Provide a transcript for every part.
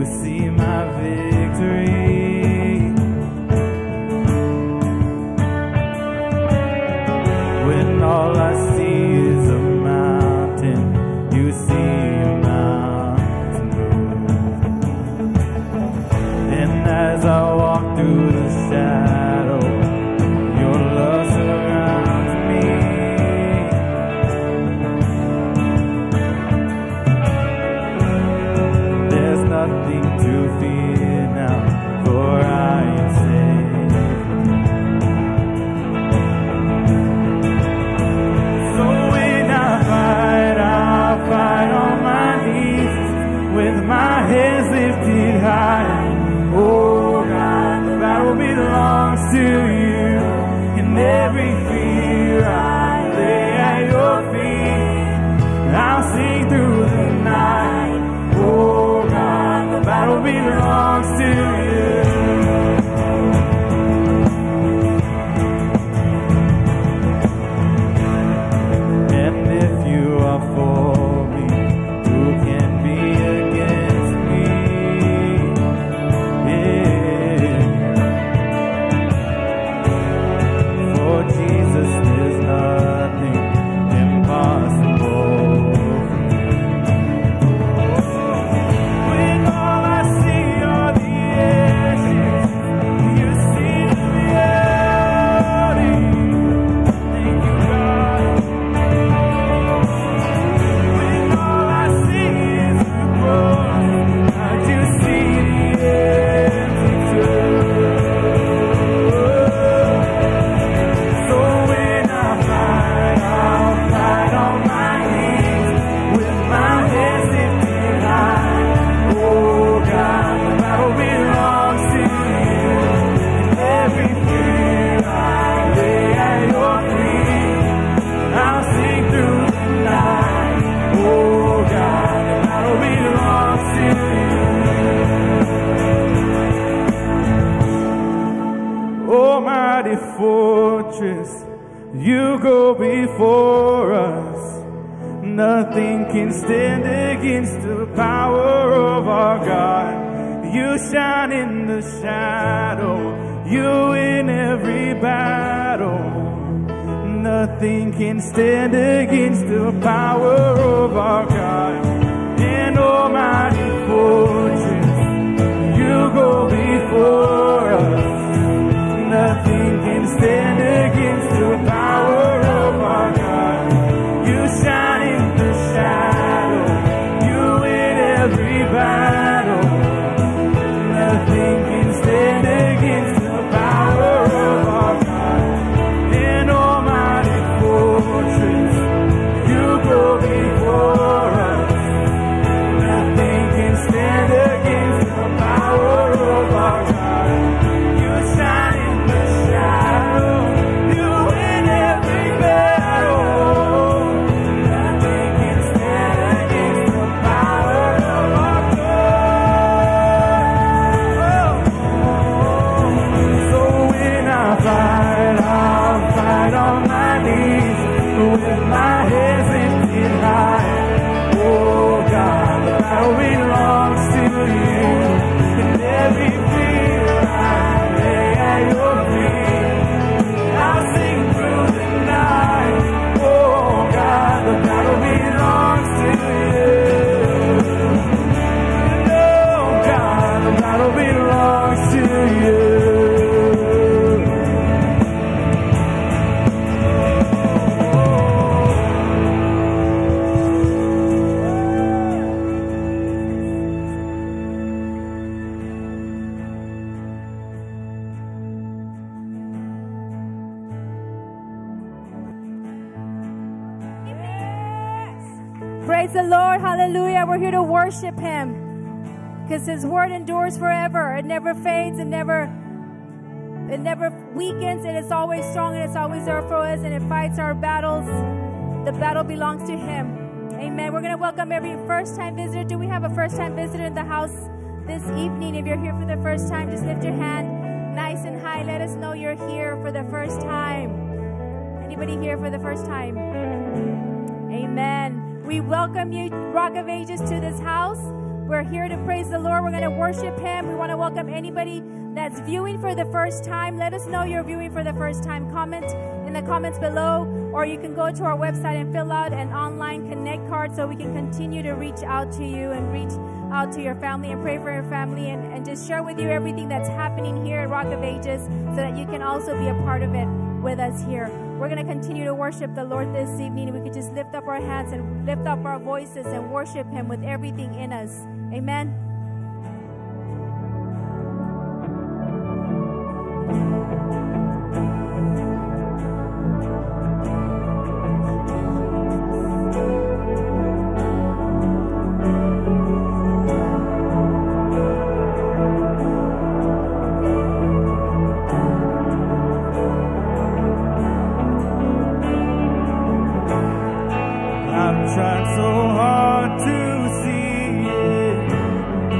you see my victory. When all I see is a mountain, you see a mountain move. And as I walk through the shadow, your love surrounds me. There's nothing to fear now, for I am safe. So when I fight, I'll fight on my knees, with my hands lifted high. Oh God, the battle belongs to you, and every fear I lay at your feet. I'll sing through the night. Oh God, the battle belongs to you. And if you are for me, who can be against me? Yeah. For Jesus, there's nothing impossible. When all I see are the ashes, you see the beauty. Thank you, God. When all I see is the cross, I just see the empty tomb. So when I fight, I'll fight on my knees, with my hands lifted high. Oh God, the battle belongs to you, and every fear I lay at your feet. I'll sing through the night. Oh God, the battle belongs to you. Almighty fortress, you go before us. Nothing can stand against the power of our God. You shine in the shadow, you win every battle. Nothing can stand against the power of our God. And almighty fortress, you go before us. Nothing can stand against the power of our God. You shine in the shadow, you win every battle. Nothing can stand against the power of our God. In almighty fortress, you go before us. Nothing can stand against the power of our God. You shine in the shadow, you win every battle. Nothing can stand against the power of our God. So when I fight, I'll fight on my knees, with my hands lifted high. Oh God, the battle belongs to you, and every fear I lay at your feet. I'll sing through the night. Oh God, the battle belongs to you. Oh God, the battle belongs to you. Praise the Lord. Hallelujah. We're here to worship Him because His word endures forever. It never fades. It never weakens. And it's always strong, and it's always there for us, and it fights our battles. The battle belongs to Him. Amen. We're going to welcome every first-time visitor. Do we have a first-time visitor in the house this evening? If you're here for the first time, just lift your hand nice and high. Let us know you're here for the first time. Anybody here for the first time? Amen. We welcome you, Rock of Ages, to this house. We're here to praise the Lord. We're going to worship Him. We want to welcome anybody that's viewing for the first time. Let us know you're viewing for the first time. Comment in the comments below, or you can go to our website and fill out an online connect card so we can continue to reach out to you and reach out to your family and pray for your family and just share with you everything that's happening here at Rock of Ages so that you can also be a part of it with us here. We're going to continue to worship the Lord this evening. We could just lift up our hands and lift up our voices and worship Him with everything in us. Amen. I've tried so hard to see it,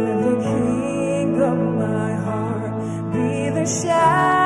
Let the King of my heart be the shadow